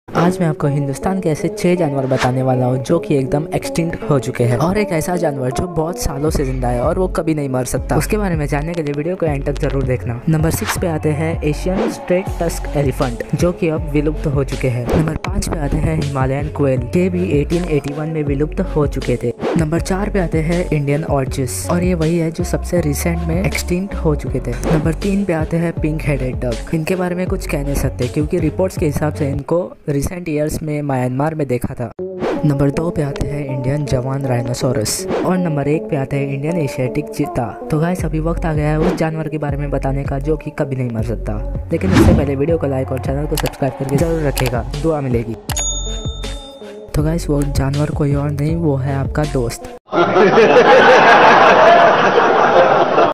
आज मैं आपको हिंदुस्तान के ऐसे 6 जानवर बताने वाला हूँ जो कि एकदम एक्सटिंक्ट हो चुके हैं, और एक ऐसा जानवर जो बहुत सालों से जिंदा है और वो कभी नहीं मर सकता। उसके बारे में जानने के लिए वीडियो को एंड तक जरूर देखना। नंबर 6 पे आते हैं एशियन स्ट्रेट टस्क एलिफेंट, जो कि अब विलुप्त हो चुके हैं। नंबर 5 पे आते हैं हिमालयन क्वेल, ये भी 1881 में विलुप्त हो चुके थे। नंबर 4 पे आते हैं इंडियन ऑर्चिस, और ये वही है जो सबसे रिसेंट में एक्सटिंक्ट हो चुके थे। नंबर 3 पे आते हैं पिंक हेडेड डक। इनके बारे में कुछ कह नहीं सकते क्योंकि रिपोर्ट्स के हिसाब से इनको रिसेंट ईयर्स में म्यांमार में देखा था। नंबर 2 पे आते हैं इंडियन जवान राइनोसोरस, और नंबर 1 पे आते हैं इंडियन एशियाटिक चीता। तो गाइस अभी वक्त आ गया है उस जानवर के बारे में बताने का जो कि कभी नहीं मर सकता, लेकिन उससे पहले वीडियो को लाइक और चैनल को सब्सक्राइब करके जरूर रखेगा, दुआ मिलेगी। तो गाइस वो जानवर कोई और नहीं, वो है आपका दोस्त।